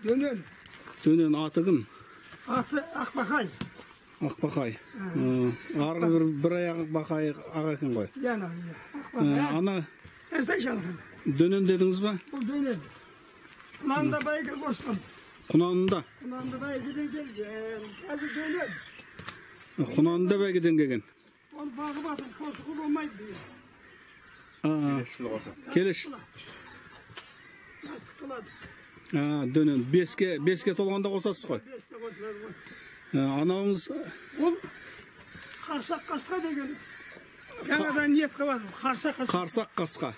Dönön. Dönön аты кім? Аты Ақбақай. Ақбақай. Арғы бір аяқ бақай аға екен ғой. Яна, Ақбақай. Ана Әстай шалған. Дөнен дедіңіз ба? Бұл дөнен. Құнанында бәйгі қосқым. Құнанында? Құнанында бәйгіден келген. Қазір дөнен. Құнанында бәйгіден келген. Ол бағы батыр, қосқы болмайды дейін. Келеш. Асық қылады. Дөнен. Беске толғанда қосасыз ғой? Беске қосылады ғой. Анауыңыз? Ол қарсақ қасқа деген. Жаңадан ниет қылады. Қарсақ қасқа. Қарсақ қасқа.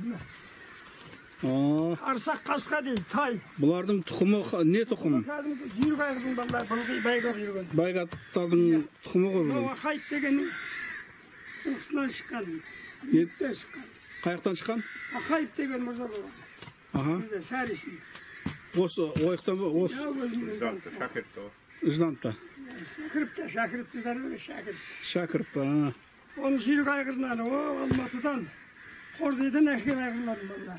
Қарсақ қасқа дейді, тай. Бұлардың тұқымы не тұқым? Кәдімгі жүйрік айғырдың балалары, бұлғи байгап жүрген. Байгаттардың тұқымы ғой бұл. Қайт дегеннің жылқысынан шыққан. Еттен шыққан. Қаяқтан шыққан? Қайт деген мұрза болған. Бізде сәресін. Осы ойықтан ба? Осы? Жданып-та. Шәкіріпті зәрбе, шәкіріп. Шәкіріп, Оның жүйрік айғырынан, Алматыдан, Қордайдан әкеп айғырларын балалар.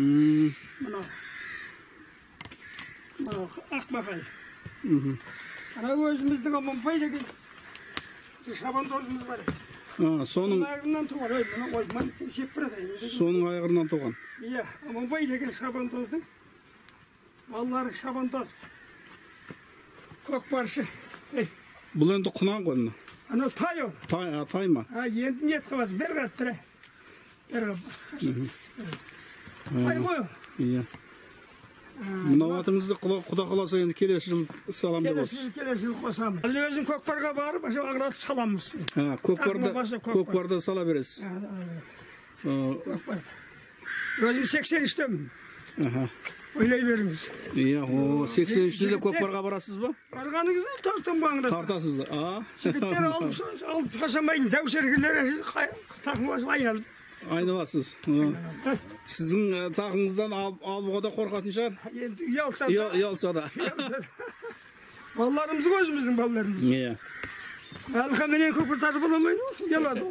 Мынау Ақбақай. Ана өзіміздің Аманбай деген шабандозымыз бар. Соның айғырынан туған, соның айғырынан туған. Иә, Аманбай деген шабандоздың балалары шабандоз. Көкпаршы. Бұл енді құнан ғой. Ана тай ол. Тай ма? Енді ниет қылады, бір қап бірі. Бір қап. Тай ғой ол. Иә. Мынау атыңызды құда қаласа енді келесі жыл салам деп отырсыз. Келесі жыл қосамын. Әлі өзім көкпарға барып, ағыратып саламыз. Көкпарда сала бересіз. Көкпарда. Өзім 83-темін. Ойлай беріңіз. Иә, 83-те көкпарға барасыз ба? Барғаныңызда тартым баңырады. Тартасыз. Жігіттер алып қасамайын, дәусергілер тақымыз айналып. Айналасыз. Сіздің тақыңыздан алуға да қорқатын шығар? Ұялса да. Балаларымыз өзіміздің балаларымыз. Иә. Әлқаменен көпір тартып оламайды, ұялады.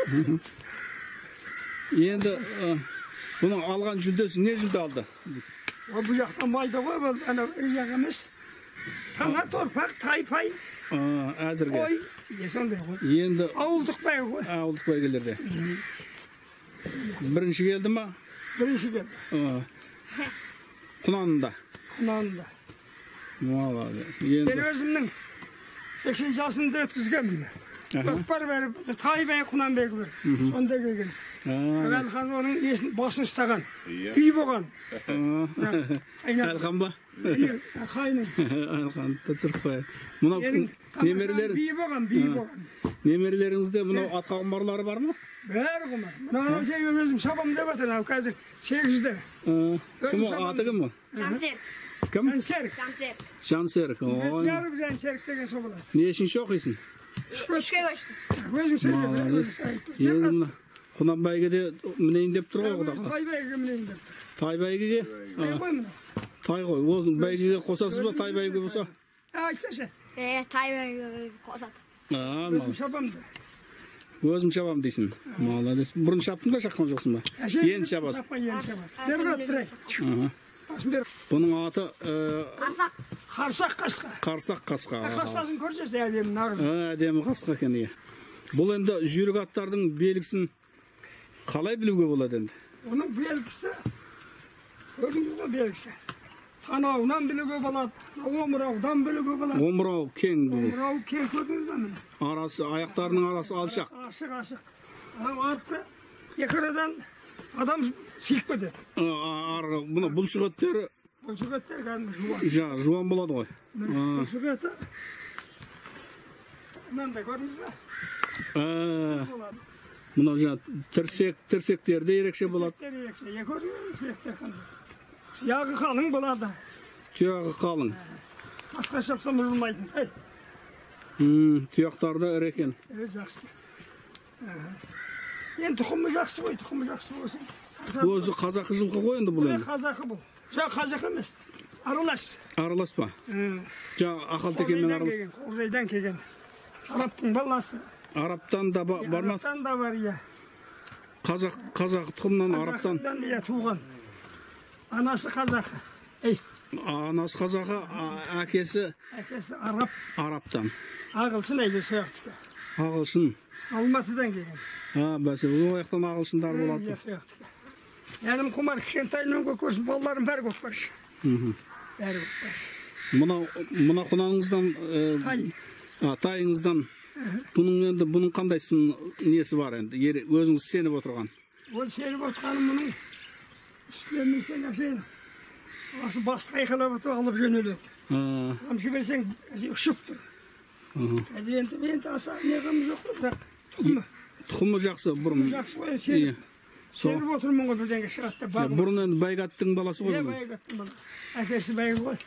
Енді бұның алған жүлдесі не жүлде алды? Бұл жақтан майда ғой, ана ұяқ емес. Тана торпақ, тай-пай. Әзірге. Ой, сондай ғой. Енді ауылдық бәйгі ғой. Ауылдық бәйгелерде. Бірінші келді ма? Бірінші келді. Құнанында. Құнанында. Мен өзімнің 80 жасымды өткізгенмін. Көкпар бәрі, тай бәйгі, құнан бәйгі бір. Онда келген. Әлхан оның басын ұстаған. Үй болған. Әлхан ба? Қайның. Әлхан, Тәтсірқбай. Мұнау немерелеріңізде мұнау атқа құмарлары бар ма? Бәрі құмар. Мұнау өзім шабам деп атыр, қазір 8-де. Кім о? Аты кім о? Жансерік. Кім? Жансерік. Жансерік деген сол болады. Не үшінші оқисың? Үшке көштім. Өзің сөйлеп. Құнан бәйгеде мінейін деп тұр ғой құда. Тай бәйгеге мінейін деп тұр. Тай бәйгеге? Тай ғой. Өзің бәйгеге қосасыз ба, тай бәйге болса? Айтсашы. Тай бәйгеге қосады. Өзім шабам да. Өзім шабам дейсің. Молодец. Бұрын шаптың ба, шаққан жоқсың ба? Енді шабасың. Бұның аты Қарсақ қасқа. Қарсақ қасқа. Қасқасын көрсесі әдемі нағыз. Әдемі қасқа екен, иә. Бұл енді жүйрік аттардың белгісін қалай білуге болады енді? Оның белгісі, көрдіңіз ба белгісі? Танауынан білуге болады, омыраудан білуге болады. Омырау кең бұл. Омырау кең көрдіңіз ба міне? Аяқтарының арасы алшақ. Ашық. Артқы екі арадан адам сиіп кетеді. Бұны бұлшық еттері? Бұлшық еттері кәдімгі жуан. Жуан болады ғой. Бұлшық еті. Мынандай көрдіңіз ба? Мынау жаңа тірсектерде ерекше болады. Тұяғы қалың болады. Тұяғы қалың. Басқа шапсам ұрылмайтын. Тұяқтарды ірі екен. Жақсы. Енді тұқымы жақсы ғой, тұқымы жақсы болсын. Өзі қазақы жылқы ғой енді бұл енді? Қазақы бұл. Жоқ, қазақ емес. Аралас. Аралас па? Жаңа ақалтекенмен аралас. Қордайдан келген. Арабтың баласы. Араптан да бар ма? Араптан да бар, иә. Қазақ тұқымнан араптан? Қазақтан, иә, туған. Анасы қазақы. Анасы қазақы, әкесі Әкесі араб, араптан. ағылшын әйде сояқтыға. Ағылшын. Алматыдан келген. Бәсе, ол жақтан ағылшындар болады. Сояқтыға. Әнім құмар кішкентайынан көкөсін балаларым бәрі көкпаршы. Бәрі көкпаршы. Мына құнаңыздан, тайыңыздан, бұның қандай сын несі бар енді? Өзіңіз сеніп отырған? Ол сеніп отырғаным мұның үстемесен әшейін. Осы басты қайқалап өтіп алып жөнеледі. Қамшы берсең, ұшып тұр. Енді аса неғым жоқ, бірақ тұқымы жақсы бұрын. Жақсы ғой, сеніп отырмын ғой бірденге шығатты. Бұрын енді Байгаттың баласы ғой? Байгаттың баласы. Әкесі Байғы ғой.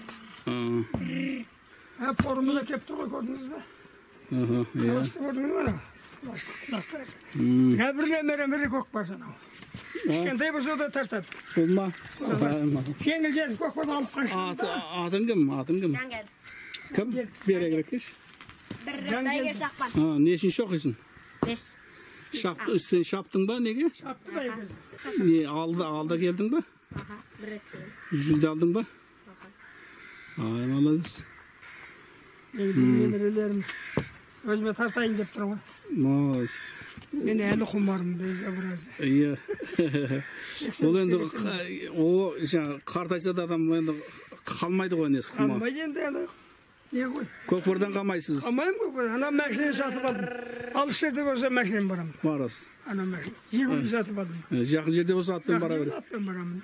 Порымызда кеп тұр ғой, көрдіңіз бе? Басты көрдіңіз бе? Басты. Бір көк бар санау. Кішкентай болса да тартады. Бұл ма? Жеңіл жер көк барды алып қашын. Атың кім? Жаңгел. Кім? Бере керек еш? Бәйге шақпан. Нешінші оқисың? 5. Сен шаптың ба, неге? Шапты Байғы. Не, алда келдің ба? Бір рет келдім. Жүлде алдың ба? Ай, молодец. Немерелерім өзіме тартайын деп тұр ғой. Молодец. Мен әлі құмарым безі біраз. Иә. Ол енді, қартайса да адам енді қалмайды ғой несі құма. Қалмайды енді әлі. Не ғой? Көкбұрдан қалмайсыз? Қалмайым көкбұрдан. Ана мәшінені сатып алдым. Алыс жерде болса мәшінен барамын. Барасыз. Ана мәшін. Жегімді сатып алдым. Жақын жерде болса атпен бара бересіз? Атпен барамын.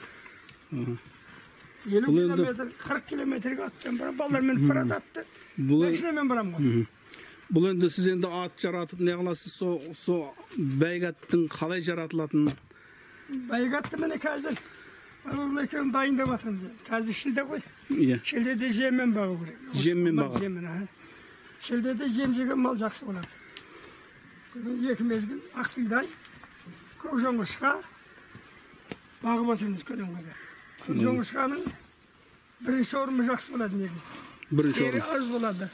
50 километр, 40 километрге атпен барамын. Балалар мініп барады атты. Мәшінемен барамын ғой. Бұл енді сіз енді ат жаратып не қыласыз, со Байгаттың қалай жаратылатынын? Байгатты міне қазір ол екеуін дайындап жатырмыз. Қазір шілде ғой. Шілдеде жеммен бағу керек. Жеммен бағу. Шілдеде жем жеген мал жақсы болады. Екі мезгіл ақтыйдай, көкжоңғышқа бағып отырмыз көлеңгеде. Көкжоңғышқаның бірінші орымы жақсы болады негізі. Бірінші орым. Тері аз болады.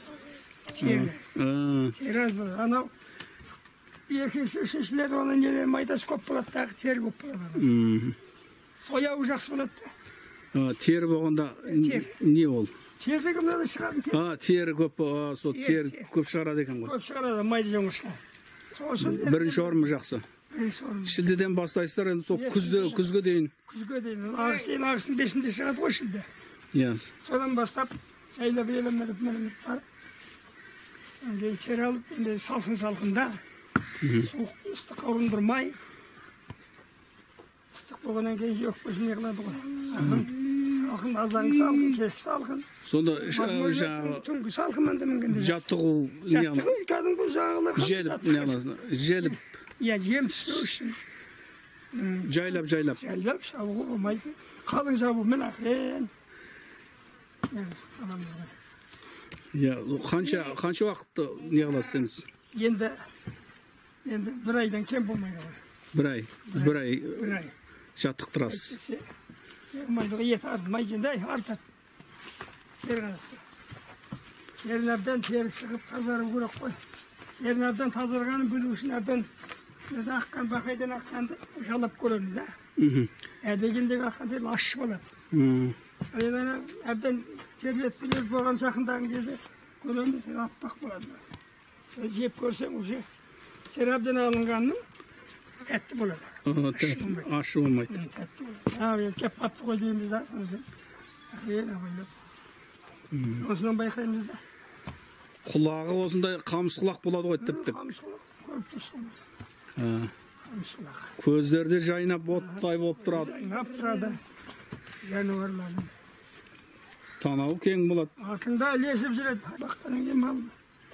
Тері аз болады. Анау екінші, үшіншілер оның нелер майдасы көп болады, дағы тері көп болады. Сояуы жақсы болады. Тері болғанда не ол? Тері кімден шығады? Тері көп, сол тері көп шығарады екен ғой. Көп шығарады, майды жоңғышқа. Бірінші орымы жақсы. Шілдеден бастайсыздар, енді сол күзге дейін. Күзге дейін. Ағыстың 5-інде шығады ғой шілде. Содан бастап жайлап елемеліп барып, тері алып, салқын-салқында, суық ыстық ұрындырмай, ыстық болғаннан кейін жоқ көзін еғылады ғой. Салқын, азаңғы салқын, кешкі салқын. Сонда түнгі салқын мәнді мінгенде. Жаттығу, кәдімгі жағылып. Желіп. Иә, жем түспеу үшін. Жайлап. Жайлап, шабуғы болмайды. Қалың жабумен ақырен. Қанша уақытты не қыласыз? Енді бір айдан кем болмайды ғой. Бір ай жаттықтырасыз. Майдығы ет артмай жындай артып. Ерін тері шығып тазару керек қой. Ерін тазарғанын білу үшін әбден аққан, бақайдан аққанды жалап көреміз да. Әдегендегі аққан тері ашшы болады. Әбден тербетпелер болған жақындағы кезде көреміз, аппақ болады. Жеп көрсең уже тері әбден алынғанның тәтті болады. Ашы болмайды. Кеп қапты қой дейміз да. Осынан байқаймыз да. Құлағы осындай қамыс құлақ болады ғой тіп-тіп. Қамыс құлақ көріп тұрсың. Қамыс құлақ. Көздерде жайнап оттай болып тұрады. Жайнап тұрады. Жануарлардың. Танауы кең болады. Артында ілесіп жүреді. Баққанын кейін мал.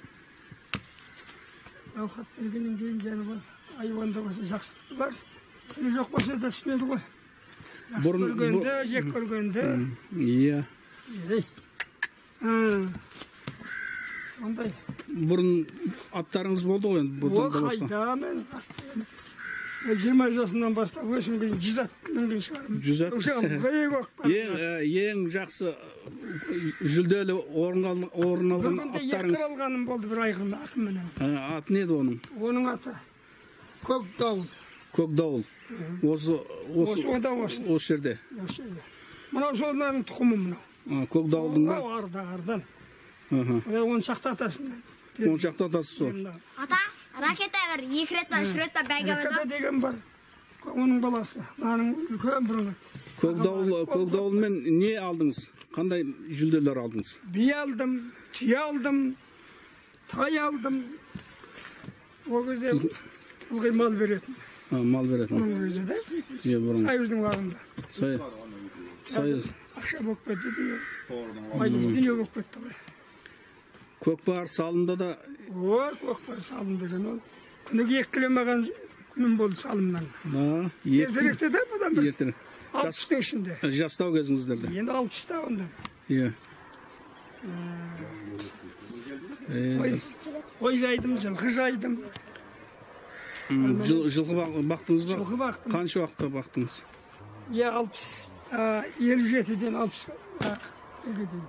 Ауқат бергеннен кейін жануар. Айуанда болса жақсы бұлар. Тілі жоқ болса да түспеді ғой. Көргенді, жек көргенді. Иә. Сондай. Бұрын аттарыңыз болды ғой енді? Ол қайда мен 20 жасынан бастап өсім кейін 100 ат мінген шығармын. 100 ат? Ең жақсы жүлделі орын алған аттарыңыз? Бүгінде 2 алғаным болды бір айқын атыменен. Аты неді оның? Оның аты Көкдауыл. Көкдауыл. Осы жерде? Мынау солардың тұқымы мынау. Көкдауылдың ба? Ардан. Аха. Он шақты атасынан. Он шақты атасы сол. Ата, ракета бір 2 рет па 3 рет па бәйге Ракета беді. деген бар. Оның баласы. Мынаның үлкен бұрын. Көкдауылмен не алдыңыз? Қандай жүлделер алдыңыз? Бие алдым, түйе алдым, тай алдым. О кезде ылғи мал беретін. Мал беретін. Оның өзі де. Бұрын. Союздың уағында. Союз. Ақша болып кетті дүние. Дүние болып кетті ғой. Көкпар салымда да Көкпар салым деген ол. Күніге 2 кілемаған күнім болды салымнан. Ертеректе де бұдан бір. Ертерек. 60-тың ішінде. Жастау кезіңіздерде. Енді 60-та онда. Иә. Ой жайдым, жылқы жайдым. Жылқы бақтыңыз ба? Жылқы бақтым. Қанша уақытта бақтыңыз? 57-ден 60-ға дейін.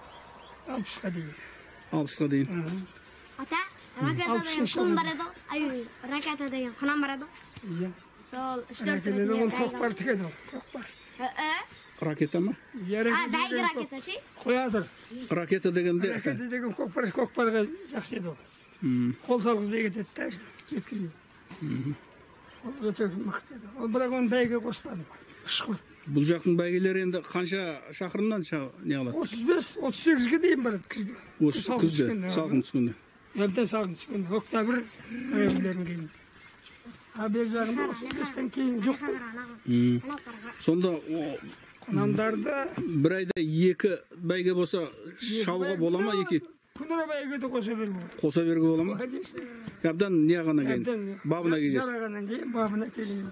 60-ға дейін. Ата, ракета деген құлын бар еді. Ай, ракета деген құнан бар еді. Иә. Сол 3-4 Ракета деген көкпар тікеді ол. Көкпар. Ракета ма? Бәйге ракета ше? Қоядыр. Ракета дегенде? Ракета деген көкпарға жақсы еді ол. Қол салғызбай кетеді де жеткізбей. Ол өте мықты еді. Ол бірақ оны бәйге қоспадым. Ұшқыр. Бұл жақтың бәйгелері енді қанша шақырымнан не алады? 35-38-ге дейін барады күзге. Осы күзде, салқын түскенде. Әбден салқын түскенде. Октябрь ноябрьден кейін. Бер жағында 35-тен кейін жоқ. Сонда құнандарды бір айда 2 бәйге болса шалуға бола ма? Күніне бәйгеді қоса беруге болады. Қоса беруге бола ма? Әбден не ғана кейін? Бабына келесіз? Жарағаннан кейін, бабына келген.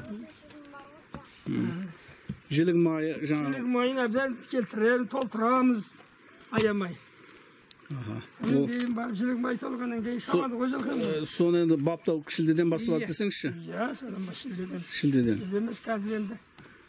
Жілік майы жаңағы? Жілік майын әбден келтіреміз, толтырамыз, аямай. Жілік май толғаннан кейін шамады ғой жылқы. Соны енді баптау шілдеден басталады десеңізші? Иә, содан шілдеден. Шілдеден. Шілдеміз қазір енді.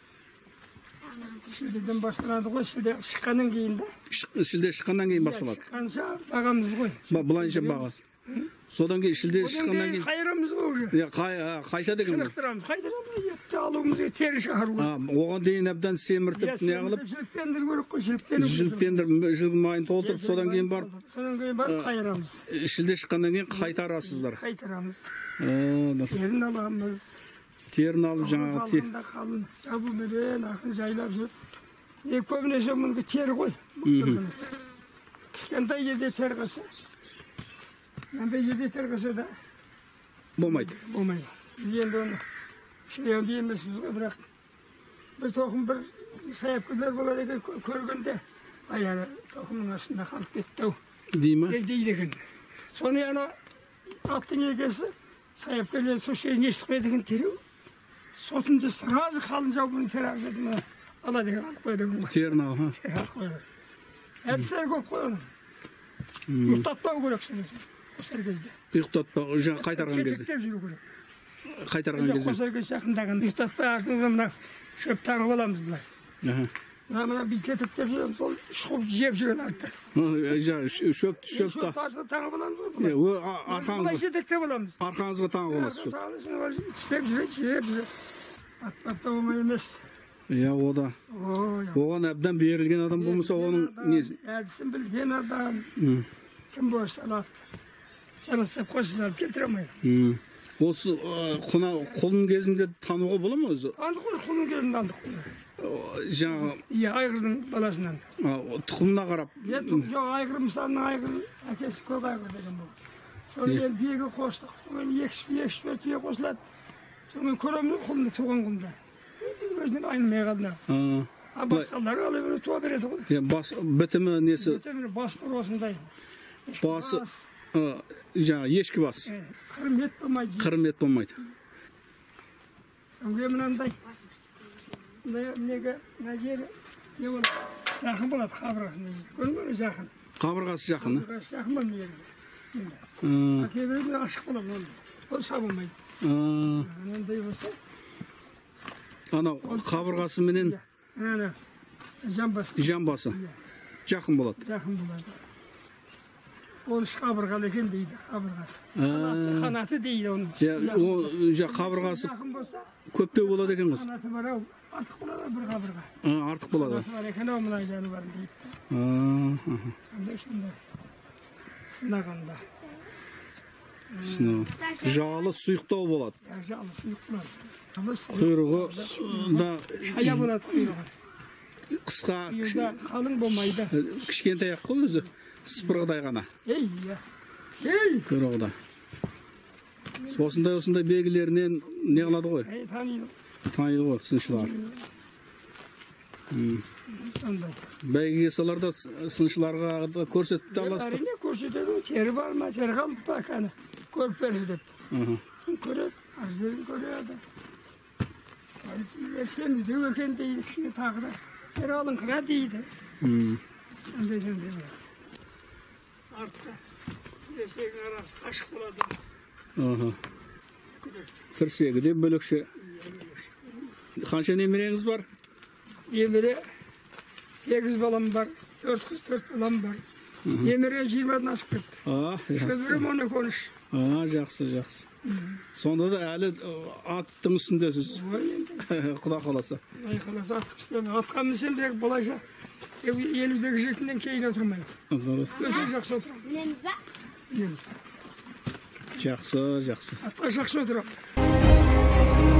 Шілдеден басталады ғой, шілде шыққаннан кейін да. Шілде шыққаннан кейін басталады? Шыққанша бағамыз ғой. Бұлайынша бағасы. Содан кейін шілде шыққаннан кейін? Қайырамыз ғой. Қайта деген? Сынықтырамыз, қайдырамыз, етті алуымызға тері шығару. Оған дейін әбден семіртіп, не қылып? Жіліктендір көріп қой, жіліктендір, жілік майын толтырып, содан кейін барып? Содан кейін барып қайырамыз. Шілде шыққаннан кейін қайтарасыздар? Қайтарамыз. Терін аламыз. Терін алып жаңағы тер. Салқында қалын, жабуменен ақын жайлап жүр. Көбінесе мұнғы тер ғой. Кішкентай жерде тер қылса. Мынандай жерде тер қылса да болмайды. Болмайды. Біз енді оны шыреуінде емеспіз ғой, бірақ бір тоқым бір саяпкерлер болады екен көргенде, аяғы тоқымның астында қалып кетті-ау. Дей ма? Дейді екен. Соны ана аттың егесі саяпкерлер сол шезін естіп қойды екен тереу. Сотынды сразу қалын жауабын тер ағызады ма? Ала деген алып қойды екен ғой. Терін ал, ха? Тер алып қойды. Әдістер көп қой оны. Ұқтатпау керек сөйлесін. Қосар кезде. Ұқтатпау, жаңа қайтарған кезде. Жетіктеп жүру керек. Қайтарған кезде. Қосар кезде жақындаған. Ұқтатпай артыңызда мына шөп тағып аламыз бұлай. Мына бүй кетіктеп жүрем, сол шұқып жеп жүреді артта. Шөп тағып аламыз ғой. Арқаңызға. Жетіктеп аламыз. Арқаңызға тағып аласыз шөп. Тістеп жүреді, жеп жүреді. Атпатта оңай емес. Иә, ода. Оған әбден берілген адам болмаса, оның несі? Әдісін білген адам. Кім болса алады. Жарылсап қосы салып келтіре алмайды. Осы құлын кезінде тануға бола ма өзі? Андық қой, құлын кезінде андық қой. Жаңа... Иә, айғырдың баласынан. Тұқымына қарап? Жоқ, айғыр мысалының айғыр әкесі көк айғыр деген бұл. Сонымен бегі қостық. Сонымен екі түйе қосылады. Сонымен көремін құлынды туған құлында. Өзінен айнымай қалды. Басқалары алып өре туа береді ғой. Бітімі несі? Бітімі бастыр осындай. Басы, жаңа ешкі бас. Қырым ет болмайды. Қырым ет болмайды. Сонымен мынандай. Неге, мына жері не болады? Жақын болады қабырғасында. Көрмені жақын. Қабырғасы жақын? Қабырғасы жақын ба мені? Кейбірі ашық болады. Ол сабылмайды. Мынандай болса. Анау қабырғасы менен? Жамбасы. Жақын болады? Жақын болады. Ол үш қабырғалы екен дейді, қабырғасы. Қанаты дейді оның. Қабырғасы көптеу болады екен ғой? Қанаты бар ау, Артық болады бірға. Артық болады. Бар екен ау мына жануар дейді. Сондай сынағанда. Жалы сұйықтау болады. Жалы сұйық болады. Құйрығы да шая болады құйрығы. Қысқа, қалың болмайды. Кішкентай ақ қой өзі, сыпырғыдай ғана. Құйрығы да. Осындай белгілерінен не қылады ғой? Таниды ғой, сыншылар. Бәйгеге саларда сыншыларға көрсетті аласыздар. Әрине көрсетеді, тері бар ма, тері қалып па, кәні көріп берді деп. Көреді, ажберін көреді. Сенізде өкен дейді, кішіне тағы да. Тері алыңқыра дейді. Сондай болады. Артқа есегің арасы ашық болады. Кірсегі де бөлекше. Қанша немереңіз бар? Немере 8 балам бар, 4 қыз 4 балам бар. Немере 20-дан асып кетті. Шөбірім 13. Жақсы. Сонда да әлі аттың үстіндесіз. Құда қаласа. Қаласа аттың үстінде. Атқа мінсем де болайша 50-дегі жетінден кейін отырмайды. Өте жақсы отырам. Білеміз ба? Жақсы. Атқа жақсы отырам.